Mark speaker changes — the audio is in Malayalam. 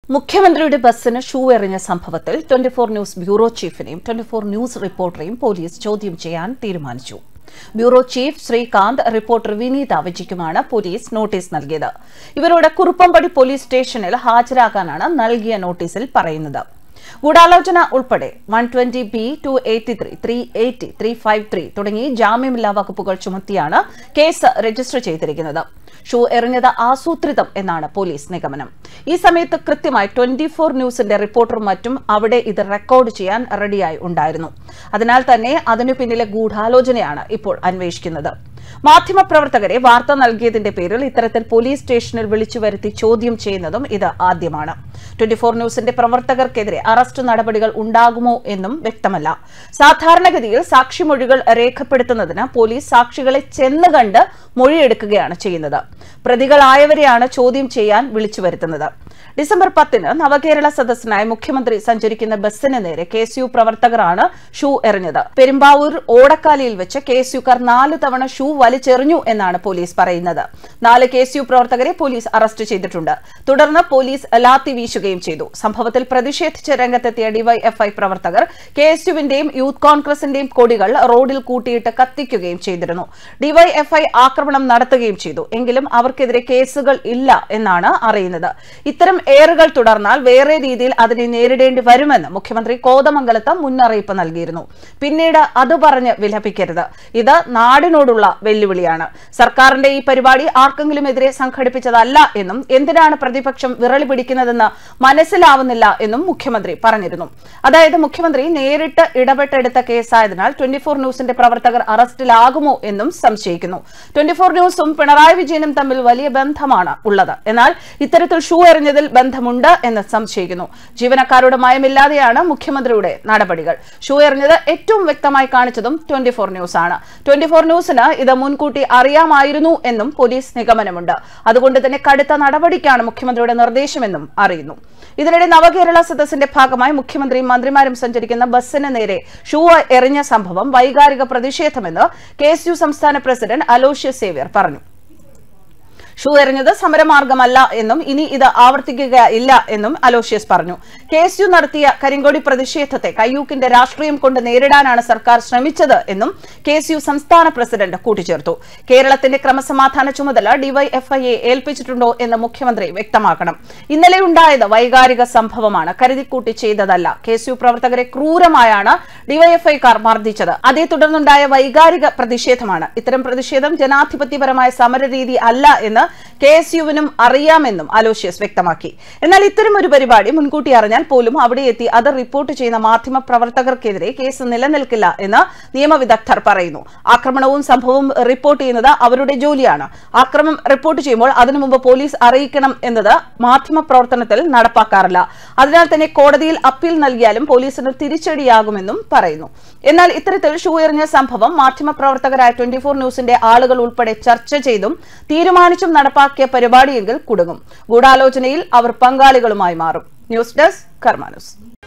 Speaker 1: മുഖ്യമന്ത്രിയുടെ ബസ്സിന് ഷൂ എറിഞ്ഞ സംഭവത്തിൽ 24 ന്യൂസ് ബ്യൂറോ ചീഫിനെയും 24 ന്യൂസ് റിപ്പോർട്ടറെയും പോലീസ് ചോദ്യം ചെയ്യാൻ തീരുമാനിച്ചു. Bureau chief Sreekanth, reporter Vineetha വിജിക്കുമാണ് പോലീസ് നോട്ടീസ് നൽകിയത്. ഇവരോട് കുറുപ്പംപടി പോലീസ് സ്റ്റേഷനിൽ ഹാജരാകാനാണ് നൽകിയ നോട്ടീസിൽ പറയുന്നത്. ഗൂഢാലോചന ഉൾപ്പെടെ 120B, 283, 380, 353 തുടങ്ങി ജാമ്യമില്ലാ വകുപ്പുകൾ ചുമത്തിയാണ് കേസ് രജിസ്റ്റർ ചെയ്തിരിക്കുന്നത്. ഷൂ എറിഞ്ഞത് ആസൂത്രിതം എന്നാണ് പോലീസ് നിഗമനം. ഈ സമയത്ത് കൃത്യമായി 24 ന്യൂസിന്റെ റിപ്പോർട്ടറും മറ്റും അവിടെ ഇത് റെക്കോർഡ് ചെയ്യാൻ റെഡിയായി ഉണ്ടായിരുന്നു. അതിനാൽ തന്നെ അതിനു പിന്നിലെ ഗൂഢാലോചനയാണ് ഇപ്പോൾ അന്വേഷിക്കുന്നത്. മാധ്യമപ്രവർത്തകരെ വാർത്ത നൽകിയതിന്റെ പേരിൽ ഇത്തരത്തിൽ പോലീസ് സ്റ്റേഷനിൽ വിളിച്ചു വരുത്തി ചോദ്യം ചെയ്യുന്നതും ഇത് ആദ്യമാണ്. 24 ന്യൂസിന്റെ പ്രവർത്തകർക്കെതിരെ അറസ്റ്റ് നടപടികൾ ഉണ്ടാകുമോ എന്നും വ്യക്തമല്ല. സാധാരണഗതിയിൽ സാക്ഷിമൊഴികൾ രേഖപ്പെടുത്തുന്നതിന് പോലീസ് സാക്ഷികളെ ചെന്ന് കണ്ട് മൊഴിയെടുക്കുകയാണ് ചെയ്യുന്നത്. പ്രതികളായവരെയാണ് ചോദ്യം ചെയ്യാൻ വിളിച്ചു വരുത്തുന്നത്. ഡിസംബർ 10-ന് നവകേരള സദസ്സിനായി മുഖ്യമന്ത്രി സഞ്ചരിക്കുന്ന ബസ്സിന് നേരെ KSU പ്രവർത്തകരാണ് ഷൂ എറിഞ്ഞത്. പെരുമ്പാവൂർ ഓടക്കാലിയിൽ വെച്ച് KSUക്കാർ 4 തവണ ഷൂ വലിച്ചെറിഞ്ഞു എന്നാണ് പോലീസ് പറയുന്നത്. 4 KSU പ്രവർത്തകരെ പോലീസ് അറസ്റ്റ് ചെയ്തിട്ടുണ്ട്. തുടർന്ന് പോലീസ് ലാത്തി വീശുകയും ചെയ്തു. സംഭവത്തിൽ പ്രതിഷേധിച്ച് രംഗത്തെത്തിയ DYFI പ്രവർത്തകർ KSUവിന്റെയും യൂത്ത് കോൺഗ്രസിന്റെയും കൊടികൾ റോഡിൽ കൂട്ടിയിട്ട് കത്തിക്കുകയും ചെയ്തിരുന്നു. DYFI ആക്രമണം നടത്തുകയും ചെയ്തു. എങ്കിലും അവർക്കെതിരെ കേസുകൾ ഇല്ല എന്നാണ് അറിയുന്നത്. ഇത്തരം ഏറുകൾ തുടർന്നാൽ വേറെ രീതിയിൽ അതിനെ നേരിടേണ്ടി വരുമെന്ന് മുഖ്യമന്ത്രി കോതമംഗലത്ത് മുന്നറിയിപ്പ് നൽകിയിരുന്നു. പിന്നീട് അത് പറഞ്ഞ് വിലപിക്കരുത്. ഇത് നാടിനോടുള്ള വെല്ലുവിളിയാണ്. സർക്കാരിന്റെ ഈ പരിപാടി ആർക്കെങ്കിലും എതിരെ സംഘടിപ്പിച്ചതല്ല എന്നും എന്തിനാണ് പ്രതിപക്ഷം വിറളി പിടിക്കുന്നതെന്ന് മനസ്സിലാവുന്നില്ല എന്നും മുഖ്യമന്ത്രി പറഞ്ഞിരുന്നു. അതായത് മുഖ്യമന്ത്രി നേരിട്ട് ഇടപെട്ടെടുത്ത കേസായതിനാൽ 24 ന്യൂസിന്റെ പ്രവർത്തകർ അറസ്റ്റിലാകുമോ എന്നും സംശയിക്കുന്നു. 24 ന്യൂസും പിണറായി വിജയനും തമ്മിൽ വലിയ ബന്ധമാണ് ഉള്ളത്. എന്നാൽ ഇത്തരത്തിൽ ഷൂ എറിഞ്ഞതിൽ ബന്ധമുണ്ട് എന്ന് സംശയിക്കുന്നു. ജീവനക്കാരുടെ മയമില്ലാതെയാണ് മുഖ്യമന്ത്രിയുടെ നടപടികൾ. ഷൂ എറിഞ്ഞത് ഏറ്റവും വ്യക്തമായി കാണിച്ചതും 24 ന്യൂസ് ആണ്. 24 ന്യൂസിന് ഇത് മുൻകൂട്ടി അറിയാമായിരുന്നു എന്നും പോലീസ് നിഗമനമുണ്ട്. അതുകൊണ്ട് തന്നെ കടുത്ത നടപടിക്കാണ് മുഖ്യമന്ത്രിയുടെ നിർദ്ദേശമെന്നും അറിയുന്നു. ഇതിനിടെ നവകേരള സദസ്സിന്റെ ഭാഗമായി മുഖ്യമന്ത്രിയും മന്ത്രിമാരും സഞ്ചരിക്കുന്ന ബസ്സിന് നേരെ ഷൂ എറിഞ്ഞ സംഭവം വൈകാരിക പ്രതിഷേധമെന്ന് KSU സംസ്ഥാന പ്രസിഡന്റ് അലോഷ്യസ് സേവ്യർ പറഞ്ഞു. ഷൂ എറിഞ്ഞത് സമരമാർഗമല്ല എന്നും ഇനി ഇത് ആവർത്തിക്കുകയില്ല എന്നും അലോഷ്യസ് പറഞ്ഞു. KSU നടത്തിയ കരിങ്കൊടി പ്രതിഷേധത്തെ കയ്യൂക്കിന്റെ രാഷ്ട്രീയം കൊണ്ട് നേരിടാനാണ് സർക്കാർ ശ്രമിച്ചത് എന്നും KSU സംസ്ഥാന പ്രസിഡന്റ് കൂട്ടിച്ചേർത്തു. കേരളത്തിന്റെ ക്രമസമാധാന ചുമതല DYFIയെ ഏൽപ്പിച്ചിട്ടുണ്ടോ എന്ന് മുഖ്യമന്ത്രി വ്യക്തമാക്കണം. ഇന്നലെ ഉണ്ടായത് വൈകാരിക സംഭവമാണ്, കരുതിക്കൂട്ടി ചെയ്തതല്ല. KSU പ്രവർത്തകരെ ക്രൂരമായാണ് DYFIക്കാർ മർദ്ദിച്ചത്. അതേ തുടർന്നുണ്ടായ വൈകാരിക പ്രതിഷേധമാണ്. ഇത്തരം പ്രതിഷേധം ജനാധിപത്യപരമായ സമരരീതി അല്ല എന്ന് KSUവിനും അറിയാമെന്നും അലോഷ്യസ് വ്യക്തമാക്കി. എന്നാൽ ഇത്തരം ഒരു പരിപാടി മുൻകൂട്ടി അറിഞ്ഞാൽ പോലും അവിടെ എത്തി അത് റിപ്പോർട്ട് ചെയ്യുന്ന മാധ്യമ പ്രവർത്തകർക്കെതിരെ കേസ് നിലനിൽക്കില്ല എന്ന് നിയമവിദഗ്ധർ പറയുന്നു. ആക്രമണവും സംഭവവും റിപ്പോർട്ട് ചെയ്യുന്നത് അവരുടെ ജോലിയാണ്. ആക്രമണം റിപ്പോർട്ട് ചെയ്യുമ്പോൾ അതിനു മുമ്പ് പോലീസ് അറിയിക്കണം എന്നത് മാധ്യമ പ്രവർത്തനത്തിൽ നടപ്പാക്കാറില്ല. അതിനാൽ തന്നെ കോടതിയിൽ അപ്പീൽ നൽകിയാലും പോലീസിന് തിരിച്ചടിയാകുമെന്നും പറയുന്നു. എന്നാൽ ഇത്തരത്തിൽ ഷൂ എറിഞ്ഞ സംഭവം മാധ്യമ പ്രവർത്തകരായ 24 ന്യൂസിന്റെ ആളുകൾ ഉൾപ്പെടെ ചർച്ച ചെയ്തും തീരുമാനിച്ചും നടപ്പാക്കിയ പരിപാടിയെങ്കിൽ കുടുങ്ങും. ഗൂഢാലോചനയിൽ അവർ പങ്കാളികളുമായി മാറും. News desk Karma news.